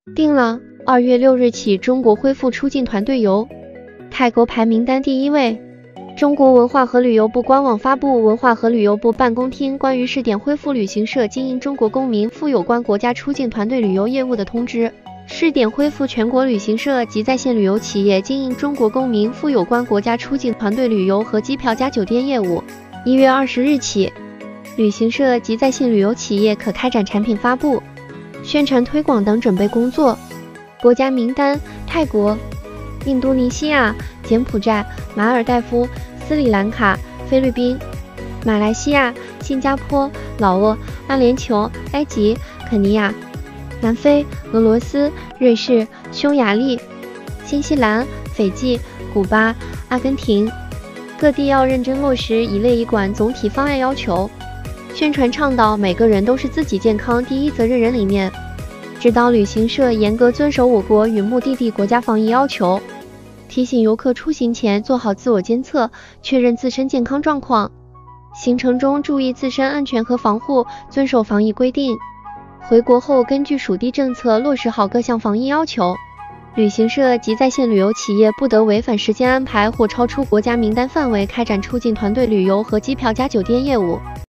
定了，2月6日起，中国恢复出境团队游，泰国排名单第1位。中国文化和旅游部官网发布文化和旅游部办公厅关于试点恢复旅行社经营中国公民赴有关国家出境团队旅游业务的通知，试点恢复全国旅行社及在线旅游企业经营中国公民赴有关国家出境团队旅游和机票加酒店业务。1月20日起，旅行社及在线旅游企业可开展产品发布、宣传推广等准备工作。国家名单：泰国、印度尼西亚、柬埔寨、马尔代夫、斯里兰卡、菲律宾、马来西亚、新加坡、老挝、阿联酋、埃及、肯尼亚、南非、俄罗斯、瑞士、匈牙利、新西兰、斐济、古巴、阿根廷。各地要认真落实一类一管总体方案要求，宣传倡导每个人都是自己健康第一责任人理念，指导旅行社严格遵守我国与目的地国家防疫要求，提醒游客出行前做好自我监测，确认自身健康状况，行程中注意自身安全和防护，遵守防疫规定。回国后根据属地政策落实好各项防疫要求。旅行社及在线旅游企业不得违反时间安排或超出国家名单范围开展出境团队旅游和机票加酒店业务。